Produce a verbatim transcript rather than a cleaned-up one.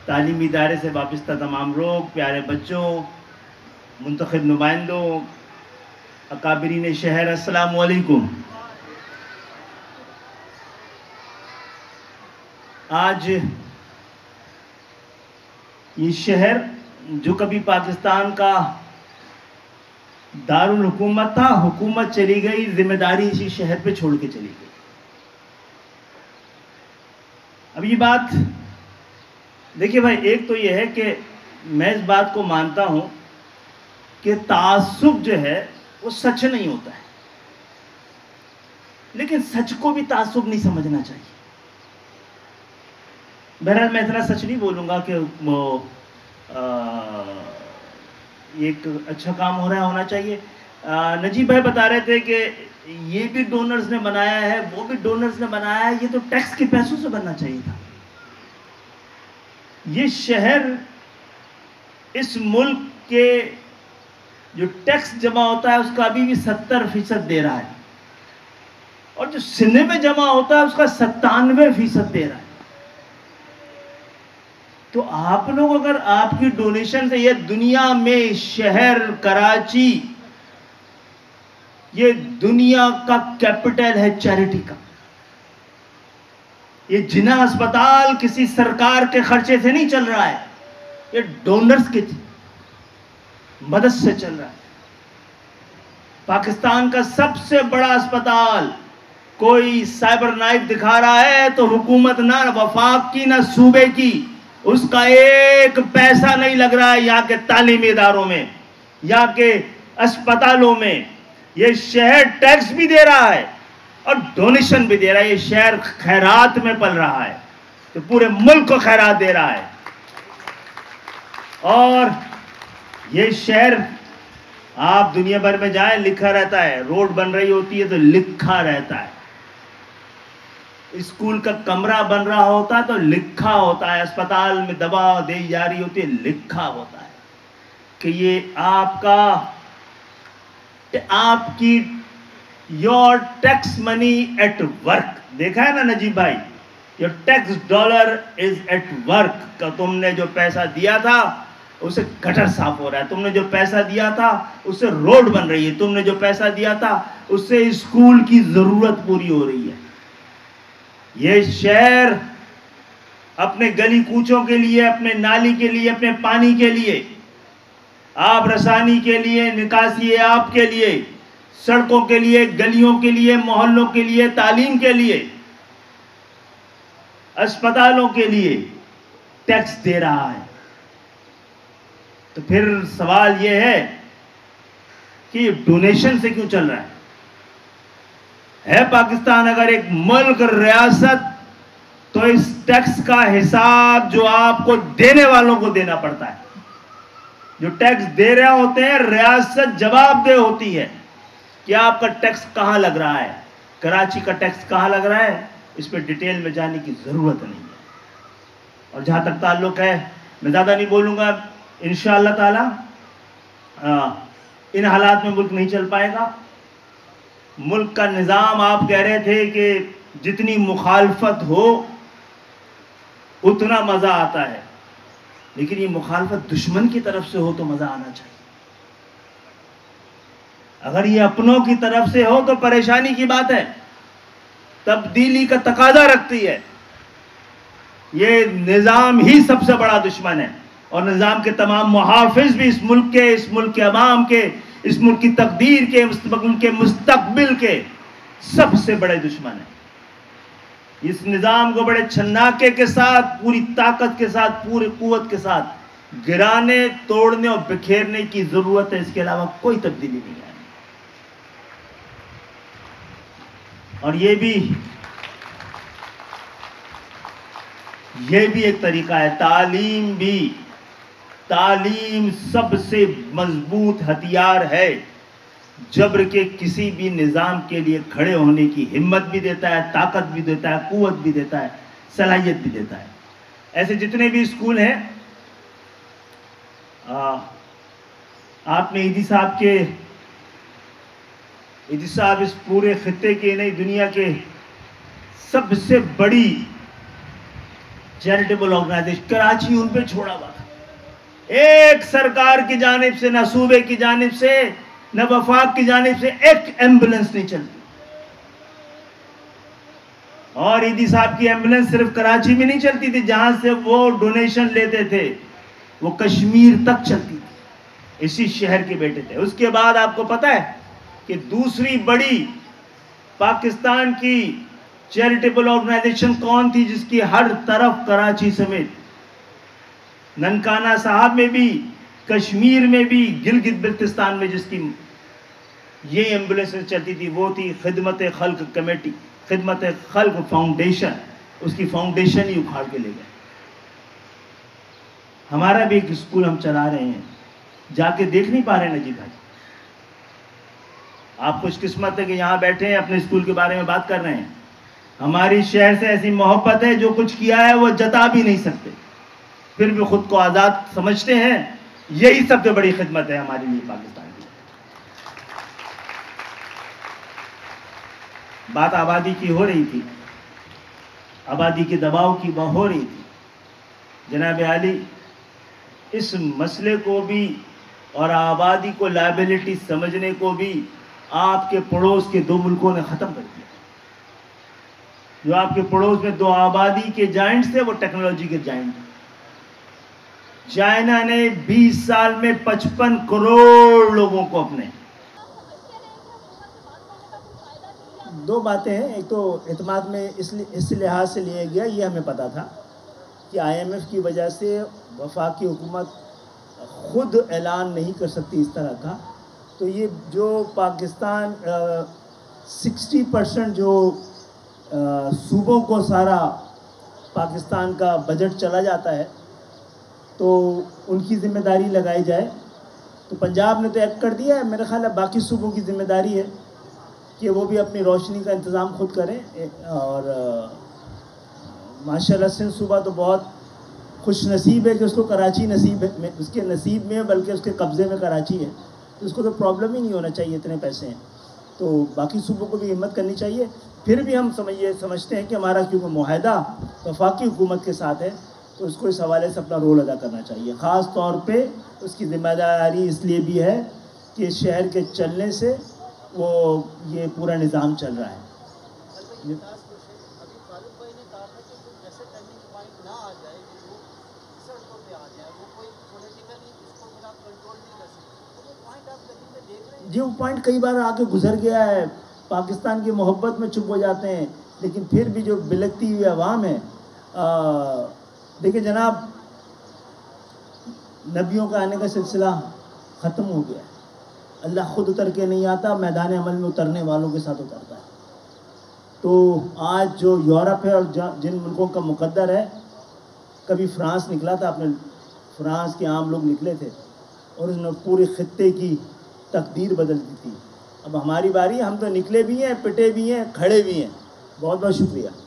तालीमी इदारे से वाबस्ता तमाम लोग, प्यारे बच्चों, मुंतखब नुमाइंदों, अकाबिरीन शहर, अस्सलामु अलैकुम। आज ये शहर जो कभी पाकिस्तान का दारुल हुकूमत था, हुकूमत चली गई, जिम्मेदारी इसी शहर पे छोड़ के चली गई। अब ये बात देखिए भाई, एक तो ये है कि मैं इस बात को मानता हूं कि तासुब जो है वो सच नहीं होता है, लेकिन सच को भी तासुब नहीं समझना चाहिए। बहरहाल मैं इतना सच नहीं बोलूंगा कि वो आ, एक अच्छा काम हो रहा है, होना चाहिए। नजीब भाई बता रहे थे कि ये भी डोनर्स ने बनाया है, वो भी डोनर्स ने बनाया है, ये तो टैक्स के पैसों से बनना चाहिए था। ये शहर इस मुल्क के जो टैक्स जमा होता है उसका अभी भी सत्तर फीसद दे रहा है, और जो सिने में जमा होता है उसका सत्तानवे फीसद दे रहा है। तो आप लोग अगर आपकी डोनेशन से, ये दुनिया में शहर कराची ये दुनिया का कैपिटल है चैरिटी का। ये जिना अस्पताल किसी सरकार के खर्चे से नहीं चल रहा है, ये डोनर्स की मदद से चल रहा है। पाकिस्तान का सबसे बड़ा अस्पताल कोई साइबर नाइफ दिखा रहा है तो हुकूमत ना वफाक की ना सूबे की, उसका एक पैसा नहीं लग रहा है। यहाँ के तालीमी इदारों में, यहाँ के अस्पतालों में ये शहर टैक्स भी दे रहा है और डोनेशन भी दे रहा है। ये शहर खैरात में पल रहा है, तो पूरे मुल्क को खैरात दे रहा है। और ये शहर, आप दुनिया भर में जाएं, लिखा रहता है, रोड बन रही होती है तो लिखा रहता है, स्कूल का कमरा बन रहा होता है तो लिखा होता है, अस्पताल में दवा दी जा रही होती है, लिखा होता है कि ये आपका आपकी your tax money at work. देखा है ना नजीब भाई, your tax dollar is at work का। तुमने जो पैसा दिया था उससे गटर साफ हो रहा है, तुमने जो पैसा दिया था उससे रोड बन रही है, तुमने जो पैसा दिया था उससे स्कूल की जरूरत पूरी हो रही है। ये शहर अपने गली कूचों के लिए, अपने नाली के लिए, अपने पानी के लिए, आब रसानी के लिए, निकासी आब के लिए, सड़कों के लिए, गलियों के लिए, मोहल्लों के लिए, तालीम के लिए, अस्पतालों के लिए टैक्स दे रहा है। तो फिर सवाल यह है कि डोनेशन से क्यों चल रहा है? है पाकिस्तान अगर एक मुल्क, रियासत, तो इस टैक्स का हिसाब जो आपको देने वालों को देना पड़ता है। जो टैक्स दे रहे होते हैं, रियासत जवाबदेह होती है कि आपका टैक्स कहां लग रहा है, कराची का टैक्स कहां लग रहा है, इस पर डिटेल में जाने की जरूरत नहीं है। और जहां तक ताल्लुक है, मैं ज्यादा नहीं बोलूंगा, इंशाअल्लाह ताला आ, इन हालात में मुल्क नहीं चल पाएगा। मुल्क का निज़ाम, आप कह रहे थे कि जितनी मुखालफत हो उतना मज़ा आता है, लेकिन ये मुखालफत दुश्मन की तरफ से हो तो मज़ा आना चाहिए। अगर ये अपनों की तरफ से हो तो परेशानी की बात है, तब्दीली का तकाजा रखती है। ये निज़ाम ही सबसे बड़ा दुश्मन है, और निज़ाम के तमाम मुहाफिज भी इस मुल्क के, इस मुल्क के अवाम के, इस मुल्क की तकदीर के, मुल्क के मुस्तकबिल के सबसे बड़े दुश्मन है। इस निज़ाम को बड़े छन्नाके के साथ, पूरी ताकत के साथ, पूरी कुव्वत के साथ गिराने, तोड़ने और बिखेरने की जरूरत है। इसके अलावा कोई तब्दीली नहीं है। और ये भी ये भी एक तरीका है। तालीम भी, तालीम सबसे मजबूत हथियार है, जबर के किसी भी निज़ाम के लिए खड़े होने की हिम्मत भी देता है, ताकत भी देता है, कुव्वत भी देता है, सलाहियत भी देता है। ऐसे जितने भी स्कूल हैं, आपने ईदी साहब के ईदी साहब इस पूरे खित्ते के नहीं, दुनिया के सबसे बड़ी चैरिटेबल ऑर्गेनाइजेशन कराची उन पे छोड़ा हुआ था। एक सरकार की जानिब से, न सूबे की जानिब से, न वफाक की जानिब से एक एम्बुलेंस नहीं चलती। और ईदी साहब की एम्बुलेंस सिर्फ कराची में नहीं चलती थी, जहां से वो डोनेशन लेते थे वो कश्मीर तक चलती थी। इसी शहर के बेटे थे। उसके बाद आपको पता है कि दूसरी बड़ी पाकिस्तान की चैरिटेबल ऑर्गेनाइजेशन कौन थी, जिसकी हर तरफ कराची समेत ननकाना साहब में भी, कश्मीर में भी, गिलगित बिल्तिस्तान में जिसकी ये एम्बुलेंस चलती थी, वो थी खिदमत खल्क कमेटी, खिदमत खल्क फाउंडेशन। उसकी फाउंडेशन ही उखाड़ के ले गए। हमारा भी एक स्कूल हम चला रहे हैं, जाके देख नहीं पा रहे नजीब भाई। आप खुशकिस्मत है कि यहां बैठे हैं, अपने स्कूल के बारे में बात कर रहे हैं। हमारी शहर से ऐसी मोहब्बत है, जो कुछ किया है वो जता भी नहीं सकते, फिर भी खुद को आज़ाद समझते हैं। यही सबसे बड़ी खिदमत है हमारे लिए पाकिस्तान की। बात आबादी की हो रही थी, आबादी के दबाव की हो रही थी। जनाब आली, इस मसले को भी और आबादी को लायबिलिटी समझने को भी आपके पड़ोस के दो मुल्कों ने ख़त्म कर दिया। जो आपके पड़ोस में दो आबादी के जाइंट्स थे, वो टेक्नोलॉजी के जाइंट थे। चाइना ने बीस साल में पचपन करोड़ लोगों को अपने। दो बातें हैं। एक तो एतमाद में इस इस लिहाज से लिया गया, ये हमें पता था कि आई एम एफ की वजह से वफाकी हुकूमत खुद ऐलान नहीं कर सकती इस तरह का। तो ये जो पाकिस्तान सिक्सटी परसेंट जो आ, सूबों को सारा पाकिस्तान का बजट चला जाता है, तो उनकी ज़िम्मेदारी लगाई जाए। तो पंजाब ने तो एक्ट कर दिया है, मेरा ख्याल है बाकी सूबों की ज़िम्मेदारी है कि वो भी अपनी रोशनी का इंतज़ाम खुद करें। और माशाल्लाह सिंध सूबा तो बहुत खुश नसीब है कि उसको कराची नसीब है, उसके नसीब में, बल्कि उसके कब्ज़े में कराची है, तो उसको तो प्रॉब्लम ही नहीं होना चाहिए, इतने पैसे हैं। तो बाकी सूबों को भी हिम्मत करनी चाहिए। फिर भी हम समझिए समझते हैं कि हमारा क्योंकि मुआहदा वफाकी हुकूमत के साथ है, तो उसको इस हवाले से अपना रोल अदा करना चाहिए। ख़ास तौर पे उसकी ज़िम्मेदारी इसलिए भी है कि शहर के चलने से वो ये पूरा निज़ाम चल रहा है। जी, वो पॉइंट कई बार आके गुजर गया है। पाकिस्तान की मोहब्बत में चुप हो जाते हैं, लेकिन फिर भी जो बिलकती हुई आवाम है, देखिए जनाब, नबियों का आने का सिलसिला ख़त्म हो गया है। अल्लाह ख़ुद उतर के नहीं आता, मैदान अमल में उतरने वालों के साथ उतरता है। तो आज जो यूरोप है और जिन मुल्कों का मुकद्दर है, कभी फ्रांस निकला था, अपने फ्रांस के आम लोग निकले थे और उसने पूरे खित्ते की तकदीर बदल दी थी। अब हमारी बारी, हम तो निकले भी हैं, पिटे भी हैं, खड़े भी हैं। बहुत बहुत शुक्रिया।